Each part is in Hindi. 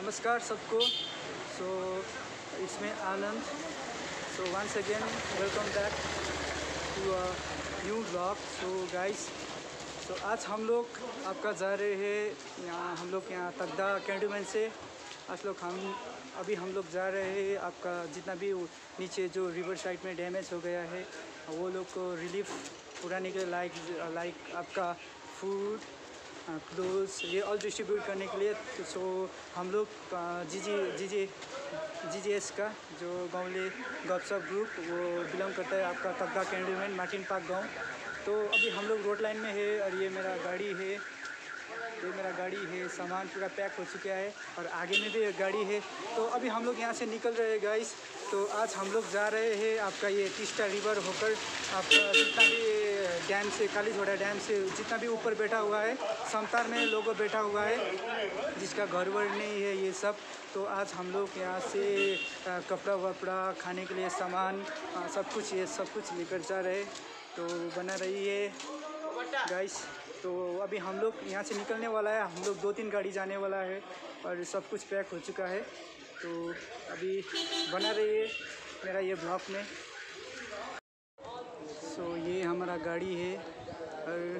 नमस्कार सबको। सो इसमें Anand. So once again welcome back to a new blog. So guys, so आज हम लोग आपका जा रहे हैं यहाँ, हम लोग यहाँ तगदा कैंटोनमेंट से अभी हम लोग जा रहे हैं आपका जितना भी नीचे जो रिवर साइड में डैमेज हो गया है वो लोग को रिलीफ पुराने के लाइक आपका फूड क्लोथ्स ये ऑल डिस्ट्रीब्यूट करने के लिए। तो सो हम लोग जीजीएस का जो गाँवले गपशप ग्रुप वो बिलोंग करता है आपका तगदा कैंटोनमेंट मार्टिन पार्क गांव। तो अभी हम लोग रोड लाइन में है और ये मेरा गाड़ी है, सामान पूरा पैक हो चुका है और आगे में भी गाड़ी है। तो अभी हम लोग यहाँ से निकल रहे हैं गाइस। तो आज हम लोग जा रहे हैं आपका ये टिस्टा रिवर होकर आपका जितना भी डैम से कालीझोड़ा डैम से जितना भी ऊपर बैठा हुआ है समतार में लोगों बैठा हुआ है जिसका घर वर नहीं है ये सब। तो आज हम लोग यहाँ से कपड़ा वपड़ा खाने के लिए सामान सब कुछ लेकर जा रहे। तो बना रही है गाइस। तो अभी हम लोग यहाँ से निकलने वाला है, हम लोग 2-3 गाड़ी जाने वाला है और सब कुछ पैक हो चुका है। तो अभी बना रही है मेरा ये ब्लॉग में। सो ये हमारा गाड़ी है और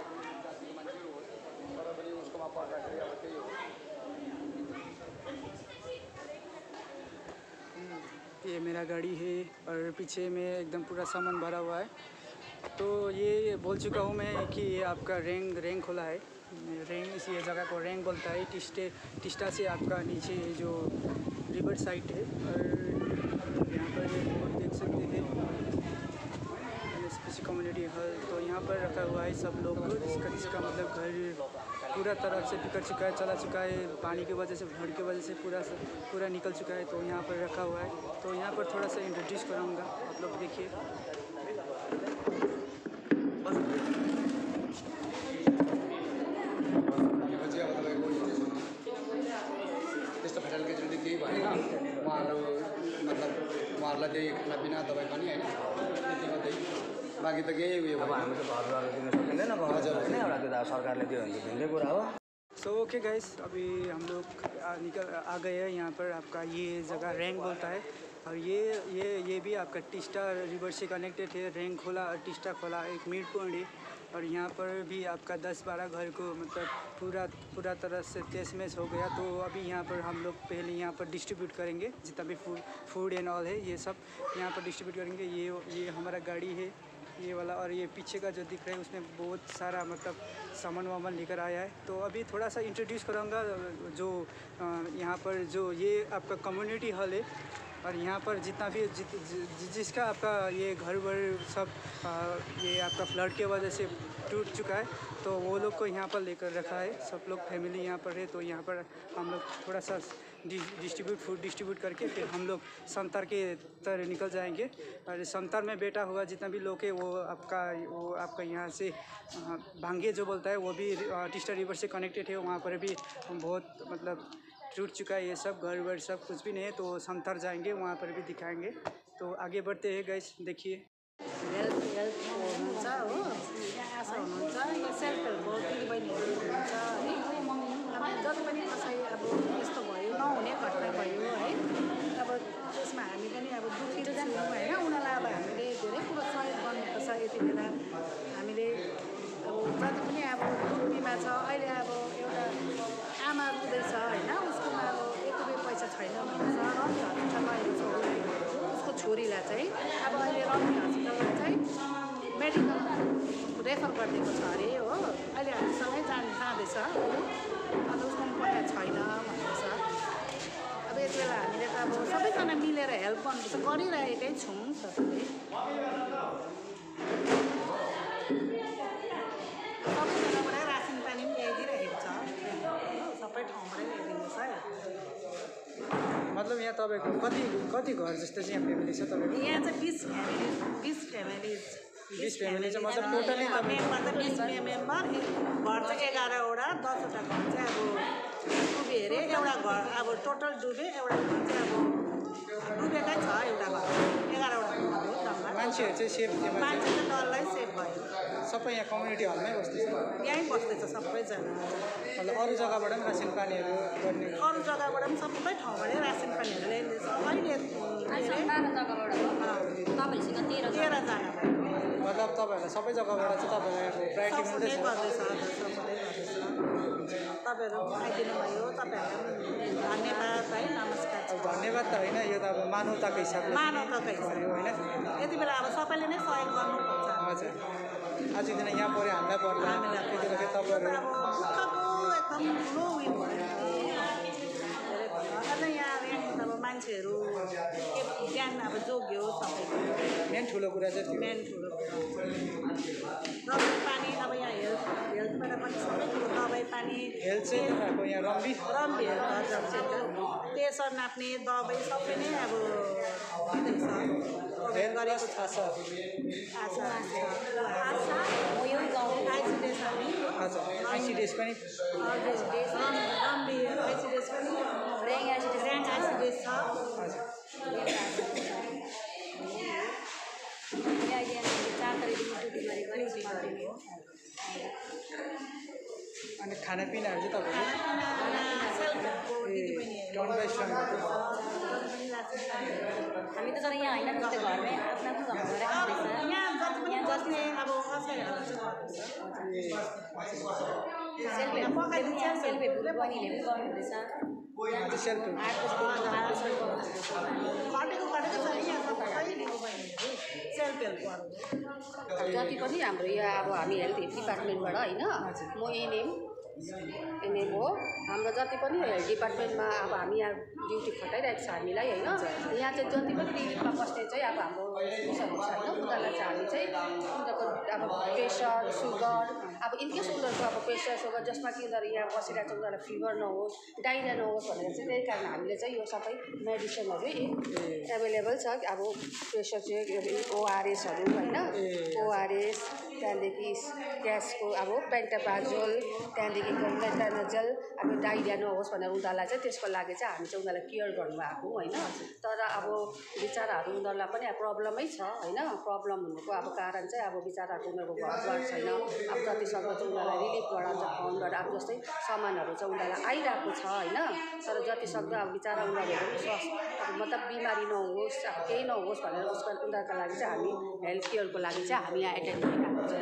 ये मेरा गाड़ी है और पीछे में एकदम पूरा सामान भरा हुआ है। तो ये बोल चुका हूँ मैं कि ये आपका रेंग खोला है। रेंग इसी जगह को रेंग बोलता है। टिस्टा से आपका नीचे जो रिवर साइड है और यहाँ पर ये बोर्ड देख सकते हैं एनएसपीसी कम्युनिटी हॉल। तो यहाँ पर रखा हुआ है सब लोग जिसका मतलब घर पूरा तरह से बिगड़ चुका है, चला चुका है, पानी की वजह से भर की वजह से पूरा निकल चुका है। तो यहाँ पर रखा हुआ है। तो यहाँ पर थोड़ा सा इंट्रोड्यूस कराऊँगा, आप लोग देखिए। त्यस्तो फेटालिटी चाहिँ केही भएन उहाँहरूलाई त्यही खानापिना दबाई पानी होइन त्यति मात्रै, बाँकी त केही उयो अब हामी त घरद्वार दिन सकिँदैन हजुर होइन, एउटा त्यो त सरकारले दियो भने भिन्दै कुरा हो। सो ओके गाइस, अभी हम लोग आ गए हैं यहाँ पर। आपका ये जगह रेंग बोलता है और ये भी आपका टिस्टा रिवर से कनेक्टेड है। रेंग खोला और टिस्टा खोला एक मिड पॉइंट है और यहाँ पर भी आपका 10-12 घर को मतलब पूरा तरह से तहस हो गया। तो अभी यहाँ पर हम लोग पहले यहाँ पर डिस्ट्रीब्यूट करेंगे जितना भी फूड एंड ऑल है ये सब यहाँ पर डिस्ट्रीब्यूट करेंगे। ये हमारा गाड़ी है ये वाला और ये पीछे का जो दिख रहा है उसमें बहुत सारा मतलब सामान वामान लेकर आया है। तो अभी थोड़ा सा इंट्रोड्यूस करूँगा जो यहाँ पर जो ये आपका कम्युनिटी हॉल है और यहाँ पर जितना भी जिसका आपका ये घर वर सब ये आपका फ्लड के वजह से टूट चुका है तो वो लोग को यहाँ पर लेकर रखा है। सब लोग फैमिली यहाँ पर है। तो यहाँ पर हम लोग थोड़ा सा फूड डिस्ट्रीब्यूट करके फिर हम लोग समतार के तरह निकल जाएंगे। और समतार में बैठा हुआ जितना भी लोग है वो आपका यहाँ से भांगे जो बोलता है वो भी टिस्टा रिवर से कनेक्टेड है। वहाँ पर भी बहुत मतलब टूट चुका है ये सब घर वर सब कुछ भी नहीं है। तो समतार जाएंगे वहाँ पर भी दिखाएंगे। तो आगे बढ़ते हैं गाइस, देखिए। हेल्थ हुनुहुन्छ हो, आशा हुनुहुन्छ, यो सेल्फ हेल्पको दिदीबहिनीहरू हुनुहुन्छ है। अब जति पनि कसै अब यस्तो भयो नहुने घटना भयो है, अब त्यसमा हामी पनि अब दुखी छौँ होइन। उनीहरूलाई अब हामीले धेरै कुरो सहयोग गर्नुपर्छ। यति बेला हामीले अब जति पनि अब दुःखीमा छ अहिले अब एउटा आमा रुँदैछ होइन, उसकोमा अब 1 रुपियाँ पैसा छैन भनेर रम्फी हस्पिटल लगेको छ उसको छोरीलाई चाहिँ अब अहिले रम्फी हस्पिटलमा चाहिँ मेडिकल रेफर गरिदिएको छ अरे हो। अहिले हामीसँगै जाँदैछ अन्त उसकोमा पैसा छैन भन्दैछ। अब यति बेला हामीले त अब सबैजना मिलेर हेल्प गर्नुपर्छ, गरिरहेकै छौँ सबैले। सबैजनाबाटै रासिन पानी पनि ल्याइदिइरहेको छ, सबै ठाउँबाटै ल्याइदिनुहोस् है। मतलब यहाँ तपाईँको कति घर जस्तो चाहिँ यहाँ फ्यामिली छ तपाईँको? यहाँ चाहिँ 20 फ्यामिलिज 20 फ्यामिली चाहिँ मतलब टोटली मेम्बर चाहिँ 20 मेम्बर। घर चाहिँ 11वटा, 10वटा घर चाहिँ अब डुबे अरे। एउटा घर अब टोटल डुबे, एउटा घर चाहिँ अब डुबेकै छ, एउटा घर 11वटा घर हो जम्मा। मान्छेहरू चाहिँ सेफ थियो मान्छे चाहिँ डरलाई सेफ भयो। सबै यहाँ कम्युनिटी हलमै बस्दैछ यहीँ बस्दैछ सबैजना। मतलब अरू जग्गाबाट पनि रासन पानीहरू गर्ने अरू जग्गाबाट पनि सबै ठाउँबाट रासन पानीहरू ल्याइँदैछ। अहिले 13 जना मतलब तपाईँहरूलाई सबै जग्गाबाट चाहिँ तपाईँहरूलाई प्रायोरिटी सबैले मिल्दैछ गर्दैछ। सबैले गर्दैछ। तपाईँहरू आइदिनु भयो, तपाईँहरूलाई धन्यवाद है, नमस्कार छ। अब धन्यवाद त होइन, यो त अब मानवताको हिसाबले मानवताको हिसाबले होइन। यति बेला अब सबैले नै सहयोग गर्नुपर्छ। हजुर आज दिन यहाँ पऱ्यो हामीलाई पर्ला त्यति बेला फेरि तपाईँहरू अब दुःखको एकदम ठुलो उयो भयो। अझ यहाँ अब मान्छेहरू ज्ञान अब जोग्यो सबैको। मेन ठुलो कुरा चाहिँ त्यो मेन ठुलो दबाई पानी अब यहाँ हेल्थबाट पनि सबै कुरो दबाई पानी हेल्थ चाहिँ तपाईँहरूको यहाँ रम्बी रम्बीहरू हजुर सेन्टर प्रेसर नाप्ने दबाई सबै नै अब दिँदैछ। हेल्थ प्लस आशा आइसिडिएस पनि हजुर आइसिडिएस पनि रम्बी आइसिडिएस पनि ऱ्याङ्क आइसिडिएस छ। हजुर अनि खानापिनाहरू चाहिँ तपाईँहरू टाउन बाई स्ट्रङ हामी त तर यहाँ होइन नि, घरमै आफ्नो आफ्नो घरमा गएर यहाँ जति पनि बस्ने अब असहायहरू सेल्फ हेल्प बहिनीले पनि गर्नुहुँदैछ। सेल्फ खटेको छ यहाँ सबै दिनु बहिनीहरू सेल्फ हेल्प गर्नु। जति पनि हाम्रो यहाँ अब हामी हेल्थ डिपार्टमेन्टबाट होइन, म एनएम हो। हाम्रो जति पनि हेल्थ डिपार्टमेन्टमा अब हामी यहाँ ड्युटी खटाइरहेको छ हामीलाई होइन। यहाँ चाहिँ जति पनि रिलिफमा बस्ने चाहिँ अब हाम्रो उयोहरू छ होइन, उनीहरूलाई चाहिँ हामी चाहिँ उनीहरूको अब प्रेसर सुगर अब इनकेस उनीहरूको अब प्रेसर सुगर जसमा कि उनीहरू यहाँ बसिरहेको छ उनीहरूलाई फिभर नहोस् डाइरिया नहोस् भनेर चाहिँ त्यही कारण हामीले चाहिँ यो सबै मेडिसिनहरू एभाइलेबल छ। अब प्रेसर चाहिँ ओआरएसहरू होइन, ओआरएस त्यहाँदेखि ग्यासको अब पेन्टाप्राजोल त्यहाँदेखि मेटानोजल अब डाइरिया नहोस् भनेर उनीहरूलाई चाहिँ त्यसको लागि चाहिँ हामी चाहिँ उनीहरूलाई केयर गर्नुभएको होइन। तर अब बिचराहरू उनीहरूलाई पनि अब प्रब्लमै छ होइन। प्रब्लम हुनुको अब कारण चाहिँ अब बिचराहरूको उनीहरूको घरद्वार छैन। अब जतिसक्दो चाहिँ उनीहरूलाई रिलिफबाट फाउन्डबाट अब जस्तै सामानहरू चाहिँ उनीहरूलाई आइरहेको छ होइन। तर जतिसक्दो अब बिचरा उनीहरू स्वास्थ्य अब मतलब बिमारी नहोस् अब केही नहोस् भनेर उसको उनीहरूको लागि चाहिँ हामी हेल्थ केयरको लागि चाहिँ हामी यहाँ एटेन्ड गरिरहेको छौँ।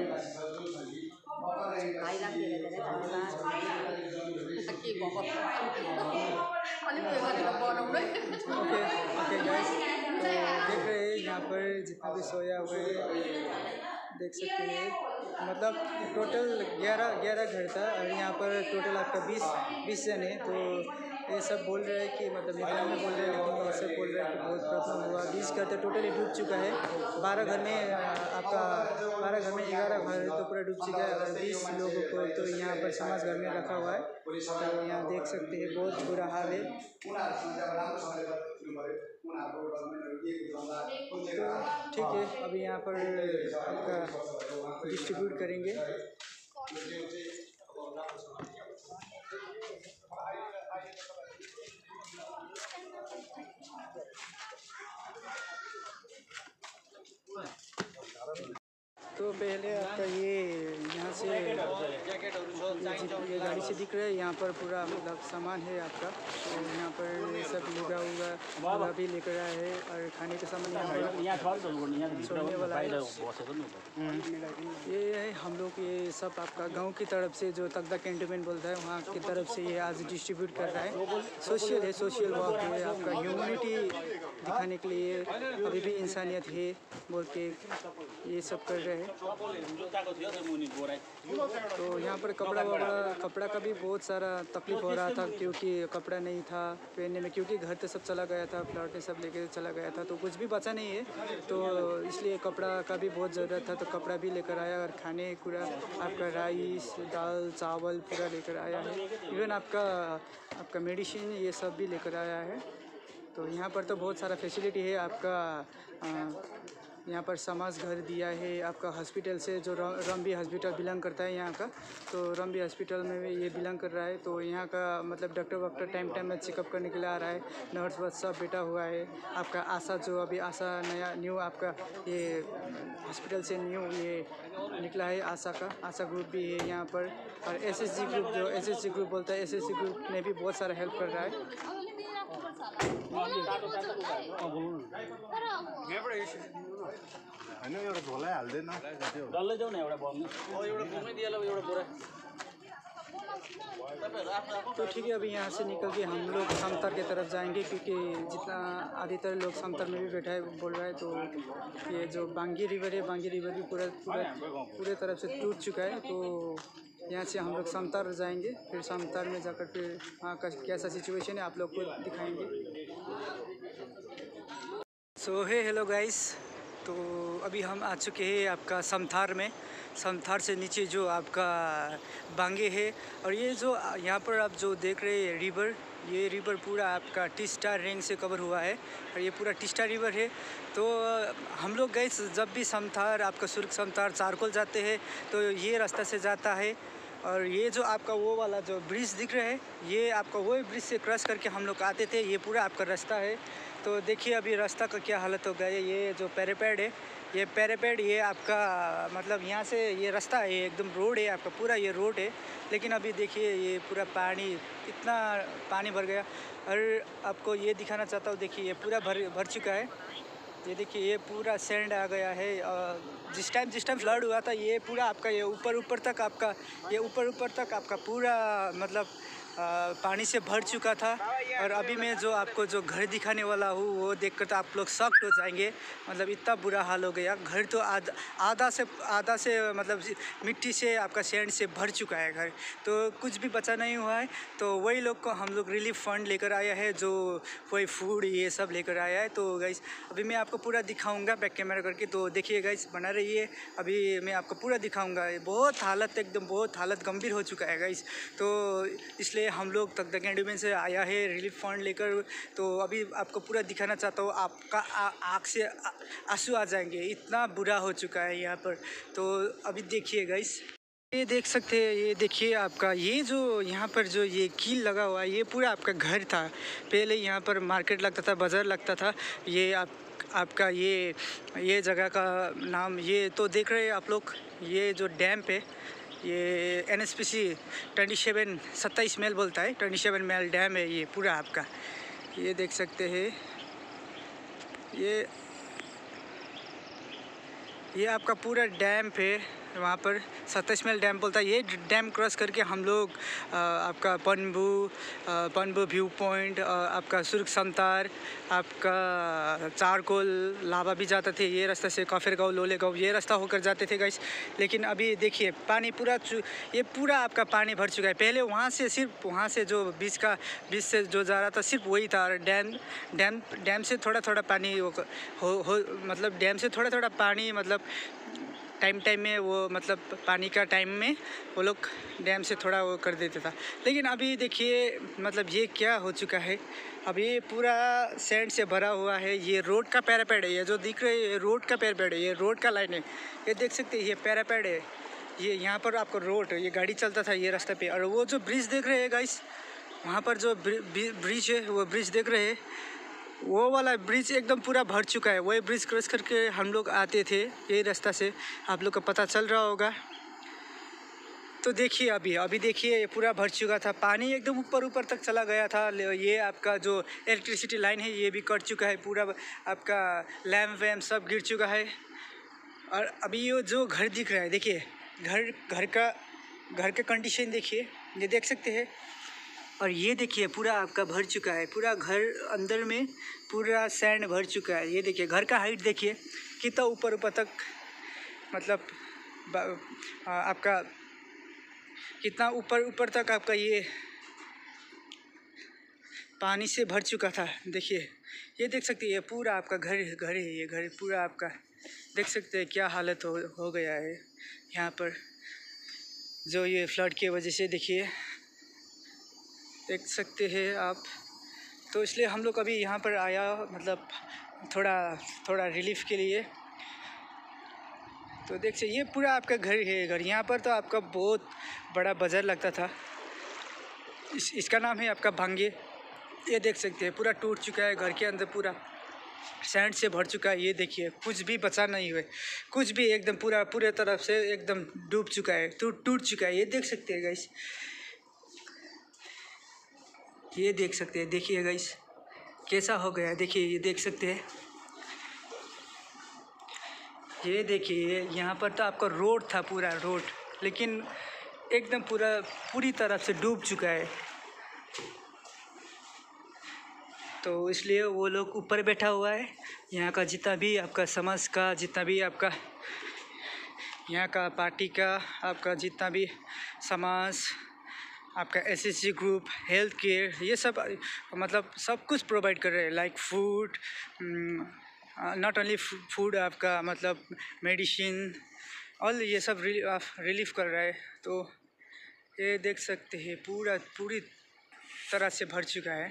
भाइलाई पनि धेरै धेरै धन्यवाद। के भएको अलिक उयो गरेर बनाउनु ओके गाइस, तो देख रहे हैं यहाँ पर जितना भी सोया हुआ है देख सकते हैं। मतलब टोटल 11 घर था और यहाँ पर टोटल आपका 20 जन है। तो ये सब बोल रहे हैं कि मतलब निकलने में बोल रहे हैं, लेकिन वो सब बोल रहे हैं कि बहुत प्रॉब्लम हुआ। 20 घर तो टोटली डूब चुका है। 12 घर में आपका 12 घर में 11 घर तो पूरा डूब चुका है और 20 लोगों को तो यहाँ पर समाज घर में रखा हुआ है। तो यहाँ देख सकते हैं बहुत बुरा हाल है। तो ठीक है, अभी यहाँ पर आपका डिस्ट्रीब्यूट करेंगे। तो पहले आपका ये यहाँ से ये गाड़ी से दिख रहा है, यहाँ पर पूरा मतलब सामान है आपका। तो यहाँ पर ये सब लुगा उगा भी लेकर आए हैं और खाने का सामान यहाँ पर छोड़ने वाला है। ये है हम लोग ये सब आपका गांव की तरफ से जो तगदा कैंटोनमेंट बोलता है वहाँ की तरफ से ये आज डिस्ट्रीब्यूट कर रहा है। सोशल है, सोशल वर्क है आपका, ह्यूमैनिटी दिखाने के लिए अभी भी इंसानियत है बोल के ये सब कर रहे हैं। तो यहाँ पर कपड़ा का भी बहुत सारा तकलीफ हो रहा था क्योंकि कपड़ा नहीं था पहनने में, क्योंकि घर तो सब चला गया था, फ्लैट में सब लेके चला गया था, तो कुछ भी बचा नहीं है। तो इसलिए कपड़ा का भी बहुत ज़रूरत था, तो कपड़ा भी लेकर आया और खाने पूरा आपका राइस दाल चावल पूरा लेकर आया है। इवन आपका मेडिसिन ये सब भी लेकर आया है। तो यहाँ पर तो बहुत सारा फैसिलिटी है आपका यहाँ पर समाज घर दिया है आपका हॉस्पिटल से, जो रम्बी हॉस्पिटल बिलोंग करता है यहाँ का। तो रम्बी हॉस्पिटल में भी ये बिलोंग कर रहा है। तो यहाँ का मतलब डॉक्टर टाइम टाइम में चेकअप करने के लिए आ रहा है। नर्स वर्स सब बैठा हुआ है। आपका आशा जो अभी आशा नया न्यू आपका ये हॉस्पिटल से न्यू ये निकला है आशा ग्रुप भी है यहाँ पर। और एसएसजी ग्रुप, जो एसएसजी ग्रुप बोलता है, एसएसजी ग्रुप ने भी बहुत सारा हेल्प कर रहा है। तो ठीक है, अभी यहाँ से निकल के हम लोग समतर की तरफ जाएंगे, क्योंकि जितना अधिकतर लोग समतर में भी बैठा है बोल रहा है। तो ये जो बांगी रिवर है, बांगी रिवर भी पूरे तरफ से टूट चुका है। तो यहाँ से हम लोग समतर जाएंगे, फिर समतर में जाकर फिर वहाँ का कैसा सिचुएशन है आप लोग को दिखाएंगे। सो हेलो गाइस, तो अभी हम आ चुके हैं आपका समथार में। समथार से नीचे जो आपका बांगे है, और ये जो यहाँ पर आप जो देख रहे हैं रिवर, ये रिवर पूरा आपका टिस्टा रेंज से कवर हुआ है, और ये पूरा टिस्टा रिवर है। तो हम लोग गए जब भी समथार आपका सुर्ख समथार चारकोल जाते हैं तो ये रास्ता से जाता है। और ये जो आपका वो वाला जो ब्रिज दिख रहा है, ये आपका वो ब्रिज से क्रॉस करके हम लोग आते थे। ये पूरा आपका रास्ता है। तो देखिए अभी रास्ता का क्या हालत हो गया है। ये जो पैरापेड है, ये पैरापेड ये आपका मतलब यहाँ से ये रास्ता है, ये एकदम रोड है आपका, पूरा ये रोड है। लेकिन अभी देखिए ये पूरा पानी, इतना पानी भर गया। और आपको ये दिखाना चाहता हूँ, देखिए ये पूरा भर चुका है। ये देखिए ये पूरा सैंड आ गया है। जिस टाइम फ्लड हुआ था, ये पूरा आपका ये ऊपर तक आपका पूरा मतलब पानी से भर चुका था। और अभी मैं जो आपको जो घर दिखाने वाला हूँ, वो देखकर तो आप लोग शॉक्ड हो जाएंगे। मतलब इतना बुरा हाल हो गया। घर तो आधा से मतलब मिट्टी से आपका सैंड से भर चुका है घर, तो कुछ भी बचा नहीं हुआ है। तो वही लोग को हम लोग रिलीफ फंड लेकर आया है, जो वही फूड ये सब लेकर आया है। तो गाइस अभी मैं आपको पूरा दिखाऊंगा बैक कैमरा करके, तो देखिए गाइस बना रहिए। अभी मैं आपको पूरा दिखाऊंगा। बहुत हालत गंभीर हो चुका है गाइस। तो इसलिए हम लोग तक एंडोमेंट से आया है रिलीफ फंड लेकर। तो अभी आपको पूरा दिखाना चाहता हूँ। आपका आँख से आंसू आ जाएंगे, इतना बुरा हो चुका है यहाँ पर। तो अभी देखिए गाइस, ये देख सकते हैं, ये देखिए आपका ये जो यहाँ पर जो ये कील लगा हुआ है, ये पूरा आपका घर था। पहले यहाँ पर मार्केट लगता था, बाज़ार लगता था। ये आपका ये जगह का नाम ये तो देख रहे हैं आप लोग। ये जो डैम पे ये NSPC 27 माइल बोलता है, 27 माइल डैम है ये पूरा आपका। ये देख सकते हैं, ये आपका पूरा डैम पे वहाँ पर 27 माइल डैम बोलता है। ये डैम क्रॉस करके हम लोग आपका पनबू व्यू पॉइंट, आपका सुर्ख समतार, आपका चारकोल लाभा भी जाते थे। ये रास्ता से काफिरगांव, लोलेगांव ये रास्ता होकर जाते थे गाइस। लेकिन अभी देखिए पानी ये पूरा आपका पानी भर चुका है। पहले वहाँ से जो बीच से जो जा रहा था सिर्फ वही था। डैम से थोड़ा पानी मतलब डैम से थोड़ा पानी मतलब टाइम में वो मतलब पानी का टाइम में वो लोग डैम से थोड़ा वो कर देता था। लेकिन अभी देखिए मतलब ये क्या हो चुका है। अभी पूरा सैंड से भरा हुआ है। ये रोड का पैरापेड है, ये जो दिख रहे हैं रोड का पैरापेड है, ये रोड का लाइन है। ये देख सकते हैं, ये पैरापेड है। ये यहाँ पर आपको रोड, ये गाड़ी चलता था ये रास्ते पे। और वो जो ब्रिज देख रहे हैं गाइस, वहाँ पर जो ब्रिज है, वो ब्रिज देख रहे हैं, वो वाला ब्रिज एकदम पूरा भर चुका है। वही ब्रिज क्रॉस करके हम लोग आते थे यही रास्ता से, आप लोग को पता चल रहा होगा। तो देखिए अभी देखिए ये पूरा भर चुका था। पानी एकदम ऊपर तक चला गया था। ये आपका जो इलेक्ट्रिसिटी लाइन है ये भी कट चुका है। पूरा आपका लैम्प वैम्प सब गिर चुका है। और अभी ये जो घर दिख रहा है, देखिए घर का कंडीशन देखिए, ये देख सकते हैं। और ये देखिए पूरा आपका भर चुका है। पूरा घर अंदर में पूरा सैंड भर चुका है। ये देखिए घर का हाइट देखिए कितना ऊपर तक, मतलब आपका कितना ऊपर तक आपका ये पानी से भर चुका था। देखिए ये देख सकते हैं, ये पूरा आपका घर है। ये घर पूरा आपका देख सकते हैं क्या हालत हो गया है यहाँ पर, जो ये फ्लड की वजह से देखिए देख सकते हैं आप। तो इसलिए हम लोग अभी यहाँ पर आया, मतलब थोड़ा रिलीफ के लिए। तो देखिए ये पूरा आपका घर है। घर यहाँ पर तो आपका बहुत बड़ा बाज़ार लगता था। इसका नाम है आपका भांगे। ये देख सकते हैं पूरा टूट चुका है। घर के अंदर पूरा सैंड से भर चुका है। ये देखिए कुछ भी बचा नहीं हुआ, कुछ भी एकदम पूरे तरफ से एकदम डूब चुका है, टूट चुका है। ये देख सकते हैं गाइस, ये देख सकते हैं। देखिए गाइस कैसा हो गया, देखिए ये देख सकते हैं। ये देखिए यहाँ पर तो आपका रोड था, पूरा रोड, लेकिन एकदम पूरी तरह से डूब चुका है। तो इसलिए वो लोग ऊपर बैठा हुआ है। यहाँ का जितना भी आपका समाज का, जितना भी आपका यहाँ का पार्टी का, आपका जितना भी समाज, आपका एसएसजी ग्रुप, हेल्थ केयर, ये सब मतलब सब कुछ प्रोवाइड कर रहे हैं। Like food, not only food, आपका मतलब मेडिसिन, ऑल ये सब रिलीफ कर रहा है। तो ये देख सकते हैं पूरी तरह से भर चुका है।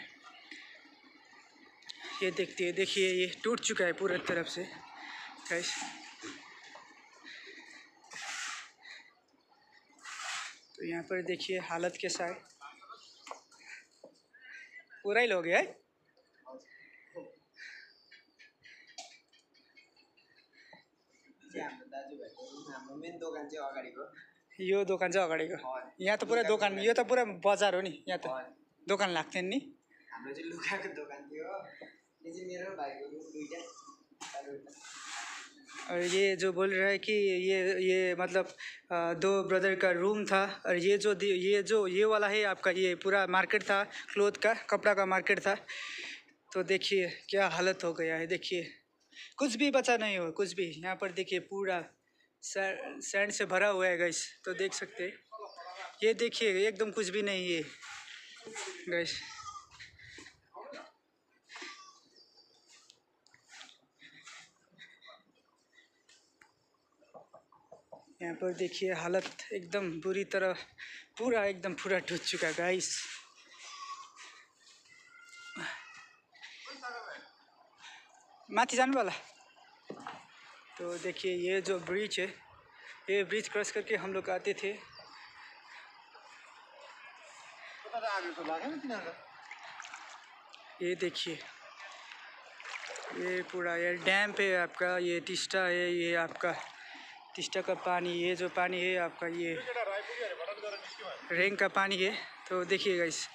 ये देखिए ये टूट चुका है पूरी तरफ से गाइस। तो यहाँ पर देखिए हालत कैसा है, पूरा ही लोग है। यो दोकान चाहिँ अगाडिको। यहाँ त पुरा दोकान, यो त पुरा बजार हो नि। यहाँ त दोकान लाग्थ्यो नि। हाम्रो चाहिँ लुगाको दोकान थियो। यो चाहिँ मेरो भाइको रुम दुईटा। और ये जो बोल रहा है कि ये मतलब दो ब्रदर का रूम था। और ये वाला है आपका, ये पूरा मार्केट था, क्लोथ का, कपड़ा का मार्केट था। तो देखिए क्या हालत हो गया है। देखिए कुछ भी बचा नहीं हो, कुछ भी। यहाँ पर देखिए पूरा सैंड से भरा हुआ है गाइस। तो देख सकते हैं, ये देखिए एकदम कुछ भी नहीं है गाइस। यहाँ पर देखिए हालत एकदम बुरी तरह पूरा टूट चुका है गाइस। माथि जानु वाला। तो देखिए ये जो ब्रिज है, ये ब्रिज क्रॉस करके हम लोग आते थे। ये देखिए ये पूरा ये डैम पे आपका, ये टिस्टा है, ये आपका टिस्टा का पानी, ये जो पानी है आपका ये रेन का पानी है। तो देखिए गाइस,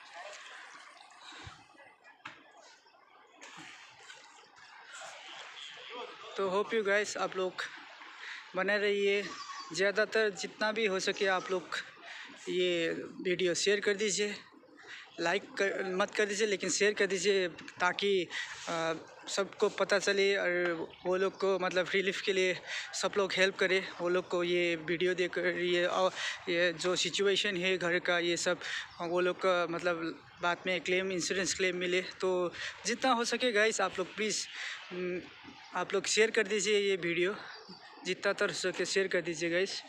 तो होप यू गाइस आप लोग बने रहिए। ज़्यादातर जितना भी हो सके आप लोग ये वीडियो शेयर कर दीजिए। मत कर दीजिए लेकिन शेयर कर दीजिए, ताकि सबको पता चले और वो लोग को मतलब रिलीफ के लिए सब लोग हेल्प करें। वो लोग को ये वीडियो देखकर ये जो सिचुएशन है घर का, ये सब वो लोग का मतलब बाद में इंश्योरेंस क्लेम मिले। तो जितना हो सके गाइस आप लोग प्लीज़ आप लोग शेयर कर दीजिए ये वीडियो, जितना तर सके शेयर कर दीजिए गाइस।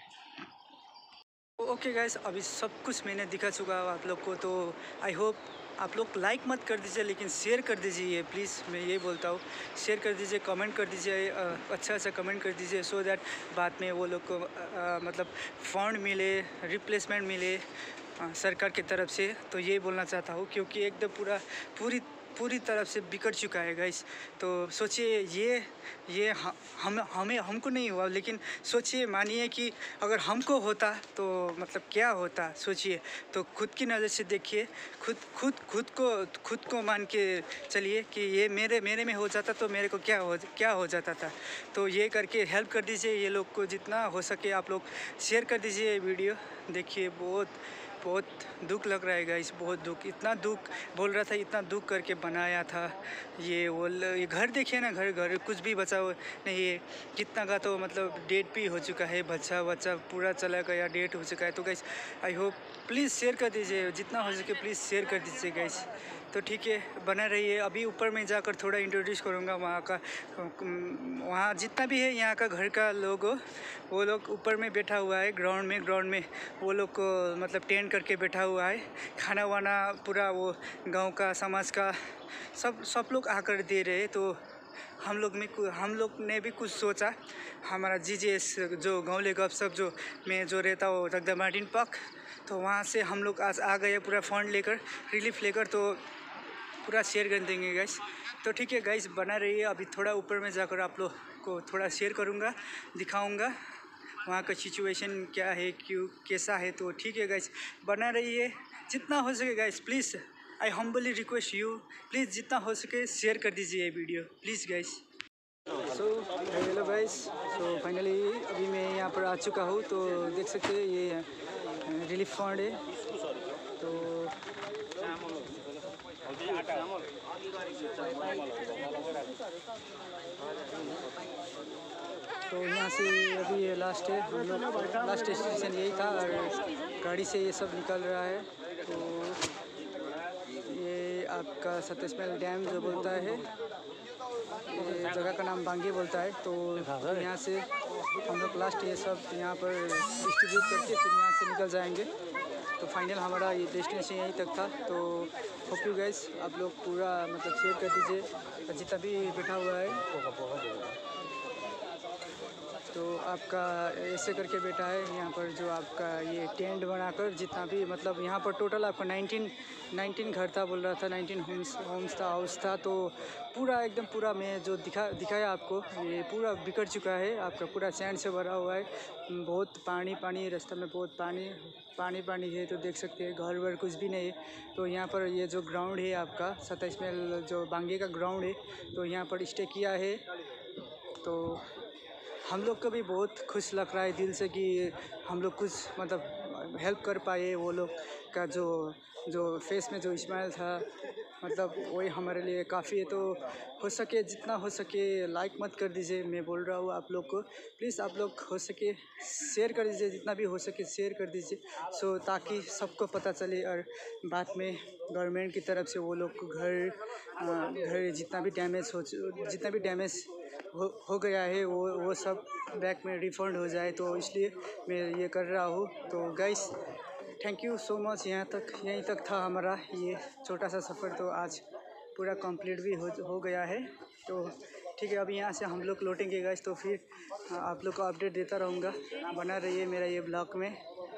ओके गाइस, अभी सब कुछ मैंने दिखा चुका हूँ आप लोग को। तो आई होप आप लोग लाइक मत कर दीजिए लेकिन शेयर कर दीजिए प्लीज़। मैं ये बोलता हूँ, शेयर कर दीजिए, कमेंट कर दीजिए, अच्छा कमेंट कर दीजिए, सो दैट बाद में वो लोग को मतलब फंड मिले, रिप्लेसमेंट मिले सरकार की तरफ से। तो ये बोलना चाहता हूँ, क्योंकि एकदम पूरी तरफ से बिगड़ चुका है गाइस। तो सोचिए ये हमको नहीं हुआ, लेकिन सोचिए, मानिए कि अगर हमको होता तो मतलब क्या होता, सोचिए। तो खुद की नज़र से देखिए, खुद को मान के चलिए कि ये मेरे में हो जाता तो मेरे को क्या हो जाता था। तो ये करके हेल्प कर दीजिए ये लोग को, जितना हो सके आप लोग शेयर कर दीजिए ये वीडियो। देखिए बहुत दुख लग रहा है गाइस, बहुत दुख। इतना दुख बोल रहा था, इतना दुख करके बनाया था ये घर। देखिए ना, घर कुछ भी बचा हुआ नहीं है। कितना का तो मतलब डेट भी हो चुका है, बच्चा पूरा चला गया, डेट हो चुका है। तो guys I hope please share कर दीजिए, जितना हो सके प्लीज़ शेयर कर दीजिए गाइस। तो ठीक है, बना रहिए। अभी ऊपर में जाकर थोड़ा इंट्रोड्यूस करूँगा वहाँ जितना भी है यहाँ का घर का लोग हो, वो लोग ऊपर में बैठा हुआ है ग्राउंड में वो लोग को मतलब टेंट करके बैठा हुआ है। खाना वाना पूरा वो गांव का समाज का सब लोग आकर दे रहे हैं। तो हम लोग ने भी कुछ सोचा। हमारा जीजेएस जो गाँवले गपशप जो में जो रहता हो जगदा मार्टिन पक, तो वहाँ से हम लोग आज आ गए पूरा फंड लेकर, रिलीफ लेकर, तो पूरा शेयर कर देंगे गाइस। तो ठीक है गाइस, बना रहिए। अभी थोड़ा ऊपर में जाकर आप लोग को थोड़ा शेयर करूँगा, दिखाऊँगा वहाँ का सिचुएशन क्या है, क्यों कैसा है। तो ठीक है गाइस, बना रहिए जितना हो सके guys. Please I humbly request you, please जितना हो सके शेयर कर दीजिए ये video please guys. So hello guys, so finally अभी मैं यहाँ पर आ चुका हूँ। तो देख सकते हैं ये रिलीफ फंड है। तो यहाँ से अभी ये लास्ट है, हम लोग लास्ट स्टेशन यही था और गाड़ी से ये सब निकल रहा है। तो ये आपका 27 माइल डैम जो बोलता है, ये जगह का नाम बांगे बोलता है। तो यहाँ से हम लोग लास्ट ये सब यहाँ पर डिस्ट्रीब्यूट करके फिर यहाँ से निकल जाएंगे। तो फाइनल हमारा ये डेस्टिनेशन यहीं तक था। तो होप यू गाइस आप लोग पूरा मतलब शेयर कर दीजिए जितना भी बैठा हुआ है। तो आपका ऐसे करके बैठा है यहाँ पर जो आपका ये टेंट बनाकर, जितना भी मतलब यहाँ पर टोटल आपका 19 घर था बोल रहा था, 19 होम्स था, हाउस था। तो पूरा एकदम पूरा मैं जो दिखाया आपको, ये पूरा बिखर चुका है, आपका पूरा सैंड से भरा हुआ है। बहुत पानी रास्ते में, बहुत पानी है। तो देख सकते हैं घर वर कुछ भी नहीं है। तो यहाँ पर ये जो ग्राउंड है आपका 27 माइल जो बांगे का ग्राउंड है, तो यहाँ पर स्टे किया है। तो हम लोग को भी बहुत खुश लग रहा है दिल से कि हम लोग कुछ मतलब हेल्प कर पाए। वो लोग का जो फेस में जो स्माइल था, मतलब वही हमारे लिए काफ़ी है। तो हो सके जितना हो सके लाइक मत कर दीजिए, मैं बोल रहा हूँ आप लोग को। प्लीज़ आप लोग हो सके शेयर कर दीजिए, जितना भी हो सके शेयर कर दीजिए, सो ताकि सबको पता चले। और बाद में गवर्नमेंट की तरफ से वो लोग को घर जितना भी डैमेज हो गया है वो सब बैक में रिफंड हो जाए। तो इसलिए मैं ये कर रहा हूँ। तो guys thank you so much. यहीं तक था हमारा ये छोटा सा सफ़र। तो आज पूरा कंप्लीट भी हो गया है। तो ठीक है, अभी यहाँ से हम लोग लौटेंगे गाइस। तो फिर आप लोग को अपडेट देता रहूँगा, बना रहिए मेरा ये ब्लॉग में।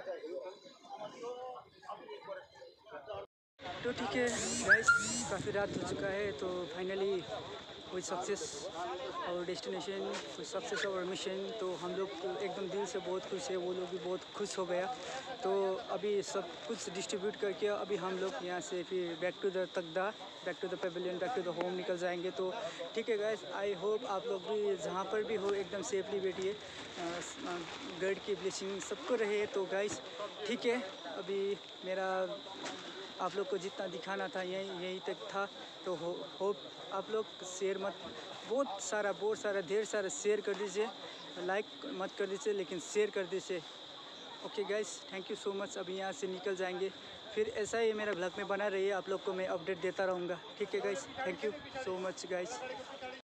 तो ठीक है गाइस, काफ़ी रात हो चुका है। तो फाइनली विद सक्सेस और डेस्टिनेशन, विद सक्सेस और मिशन। तो हम लोग एकदम दिल से बहुत खुश है, वो लोग भी बहुत खुश हो गया। तो अभी सब कुछ डिस्ट्रीब्यूट करके अभी हम लोग यहाँ से फिर back to the pavilion, back to the home निकल जाएंगे। तो ठीक है गाइस, आई होप आप लोग भी जहाँ पर भी हो एकदम सेफली बैठिए, गॉड की ब्लेसिंग सबको रहे। तो गाइस ठीक है, अभी मेरा आप लोग को जितना दिखाना था यहीं तक था। तो होप आप लोग शेयर बहुत सारा ढेर सारा शेयर कर दीजिए, लाइक मत कर दीजिए लेकिन शेयर कर दीजिए। Okay guys, thank you so much. अभी यहाँ से निकल जाएंगे, फिर ऐसा ही मेरा ब्लॉग में बना रहिए, आप लोग को मैं अपडेट देता रहूँगा। ठीक है guys, thank you so much guys.